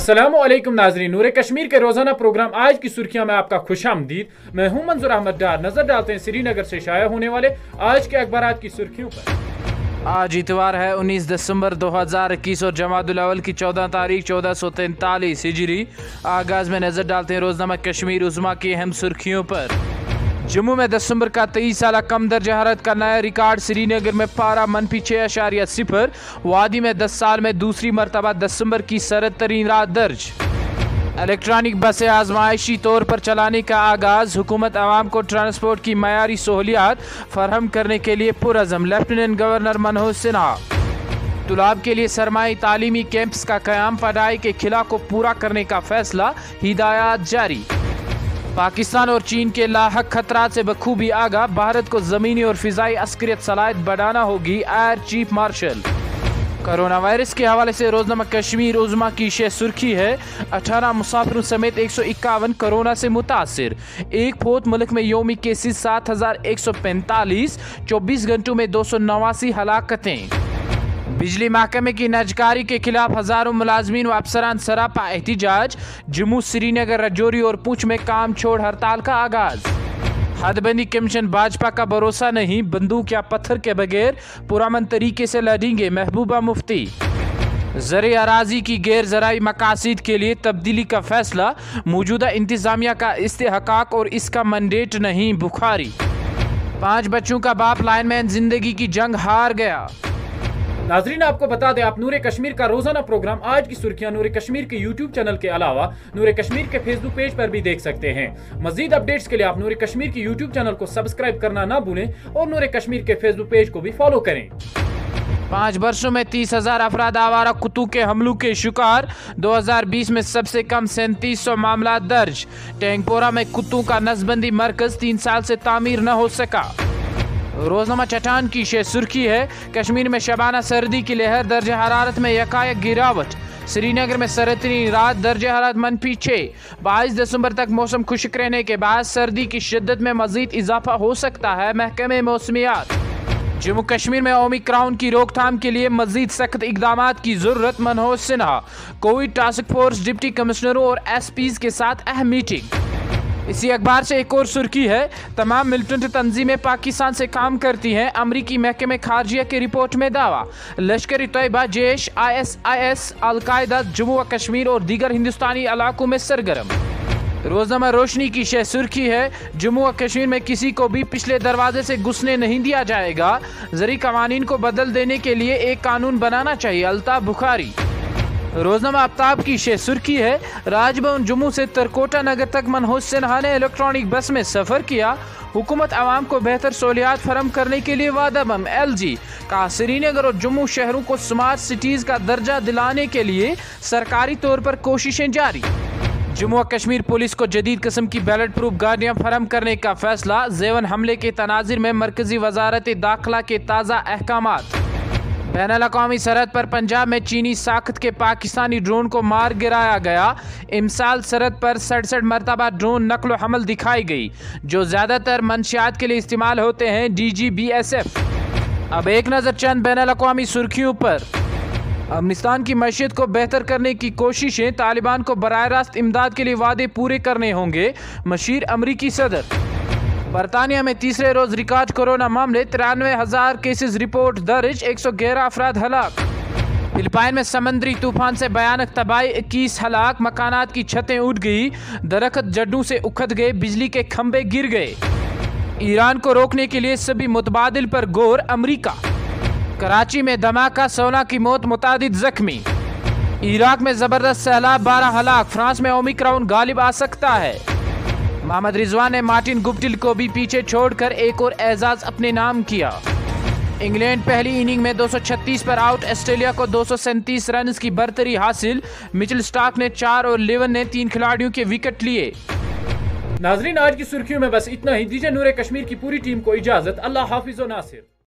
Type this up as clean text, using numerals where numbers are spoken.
अस्सलामुअलैकुम नाजरीन, नूरे कश्मीर के रोजाना प्रोग्राम आज की सुर्खियां में आपका खुशामदीद। मैं हूं मंजूर अहमद डार। नजर डालते हैं श्रीनगर से शाया होने वाले आज के अखबारात की सुर्खियों पर। आज इतवार है 19 दिसंबर 2021 और जमादुल अव्वल की 14 तारीख 1443 हिजरी। आगाज में नजर डालते हैं रोजनामा कश्मीर उज़्मा की अहम सुर्खियों पर। जम्मू में दिसंबर का 23 साल कम दर्जा हरारत का नया रिकॉर्ड। श्रीनगर में पारा -6.0, वादी में 10 साल में दूसरी मरतबा दिसंबर की सरद तरीन रात दर्ज। इलेक्ट्रॉनिक बसें आजमाइशी तौर पर चलाने का आगाज। हुकूमत आवाम को ट्रांसपोर्ट की मयारी सहूलियात फराहम करने के लिए पुरअज़म। Lieutenant governor Manoj Sinha. तुलाब के लिए सरमाई तालीमी कैंप्स का क़याम। पढ़ाई के खिला को पूरा करने का फैसला। हिदायत जारी। पाकिस्तान और चीन के लाहक खतरात से बखूबी आगा। भारत को ज़मीनी और फ़िज़ाई अस्करियत सलाहियत बढ़ाना होगी। Air chief marshal. Corona virus के हवाले से रोजनामा कश्मीर उज़्मा की शेह सुर्खी है। 18 मुसाफिरों समेत 151 कोरोना से मुतासिर। एक फोत। मुल्क में योमी केसेस 7145। 24 घंटों में 289 हलाकतें। बिजली महकमे की नजकारी के खिलाफ हजारों मुलाजमीन व अफसरान सरापा एहतिजाज। जम्मू, श्रीनगर, राजौरी और पूंछ में काम छोड़ हड़ताल का आगाज। हदबंदी कमीशन भाजपा का भरोसा नहीं। बंदूक या पत्थर के बगैर पुरअमन तरीके से लड़ेंगे महबूबा मुफ्ती। ज़र अराजी की गैर ज़राई मकासद के लिए तब्दीली का फैसला। मौजूदा इंतजामिया का इस्तेहकाक और इसका मैंडेट नहीं। बुखारी। 5 बच्चों का बाप लाइनमैन जिंदगी की जंग हार गया। नाजरीन, आपको बता दें, आप नूरे कश्मीर का रोजाना प्रोग्राम आज की सुर्खियां नूरे कश्मीर के यूट्यूब चैनल के अलावा नूरे कश्मीर के फेसबुक पेज पर भी देख सकते हैं। मजीद अपडेट्स के लिए आप नूरे कश्मीर के यूट्यूब चैनल को सब्सक्राइब करना ना भूलें और नूरे कश्मीर के फेसबुक पेज को भी फॉलो करें। 5 वर्षों में 30,000 अफराद आवारा कुत्तों के हमलों के शिकार। 2020 में सबसे कम 3700 मामला दर्ज। टैंकपोरा में कुत्तों का नसबंदी मरकज 3 साल से तामीर न हो सका। रोजनामा चट्टान की शेह सुर्खी है। कश्मीर में शबाना सर्दी की लहर। दर्जा हरारत में यकायक गिरावट। श्रीनगर में सरतरी रात। दर्जा हरारत -6। 22 दिसंबर तक मौसम खुश्क रहने के बाद सर्दी की शिद्दत में मजीद इजाफा हो सकता है। महकमे मौसमियात। जम्मू कश्मीर में ओमिक्रॉन की रोकथाम के लिए मजीद सख्त इकदामात की जरूरत। Manoj Sinha. Covid task force deputy कमिश्नरों और एसपीज के साथ अहम मीटिंग। इसी अखबार से एक और सुर्खी है। तमाम मिलिटेंट तंजीमें पाकिस्तान से काम करती हैं। अमरीकी महकमे खारजिया की रिपोर्ट में दावा। लश्कर तैयबा, जैश, ISIS, अलकायदा जम्मू व कश्मीर और दीगर हिंदुस्तानी इलाकों में सरगर्म। रोजनामा रोशनी की शेह सुर्खी है। जम्मू व कश्मीर में किसी को भी पिछले दरवाजे से घुसने नहीं दिया जाएगा। ज़री कवानीन को बदल देने के लिए एक कानून बनाना चाहिए। अल्ताफ बुखारी। रोजनामा आफ्ताब की शेह सुर्खी है। राजभवन जम्मू से तरकोटा नगर तक मनोज सिन्हा ने इलेक्ट्रॉनिक बस में सफर किया। हुकूमत आवाम को बेहतर सहूलियात फराहम करने के लिए वादामंद। LG कहा, श्रीनगर और जम्मू शहरों को स्मार्ट सिटीज का दर्जा दिलाने के लिए सरकारी तौर पर कोशिशें जारी। जम्मू व कश्मीर पुलिस को जदीद किस्म की बैलेट प्रूफ गाड़ियां फराहम करने का फैसला। जेवन हमले के तनाजिर में मरकजी वजारत दाखिला के ताज़ा अहकामात। बैनुल-अक़वामी सरहद पर पंजाब में चीनी साख्त के पाकिस्तानी ड्रोन को मार गिराया गया। इमसाल सरहद पर 67 मरतबा ड्रोन नकलो हमल दिखाई गई, जो ज़्यादातर मंशियात के लिए इस्तेमाल होते हैं। DG BSF। अब एक नज़र चंद बैनुल-अक़वामी सुर्खियों पर। अफगानिस्तान की मईशत को बेहतर करने की कोशिशें। तालिबान को बराह रास्त इमदाद के लिए वादे पूरे करने होंगे। मशीर अमरीकी सदर। बरतानिया में तीसरे रोज रिकॉर्ड कोरोना मामले। 93,000 केसेस रिपोर्ट दर्ज। 111 अफराद हलाक। फिलिपाइन में समंदरी तूफान से भयानक तबाही। 21 हलाक। मकानात की छतें उड़ गई। दरख्त जड्डों से उखड़ गए। बिजली के खंभे गिर गए। ईरान को रोकने के लिए सभी मुतबादिल पर गौर। अमरीका। कराची में धमाका। 16 की मौत, मुतादिद जख्मी। इराक में जबरदस्त सैलाब, 12 हलाक। फ्रांस में ओमिक्रॉन गालिब आ सकता है। मोहम्मद रिजवान ने मार्टिन गुप्टिल को भी पीछे छोड़कर एक और एजाज अपने नाम किया। इंग्लैंड पहली इनिंग में 236 पर आउट। ऑस्ट्रेलिया को 237 रन की बरतरी हासिल। मिचेल स्टार्क ने 4 और लेवन ने 3 खिलाड़ियों के विकेट लिए। नाजरीन, आज की सुर्खियों में बस इतना ही। दीजिए नूरे कश्मीर की पूरी टीम को इजाजत। अल्लाह हाफिज व नासिर।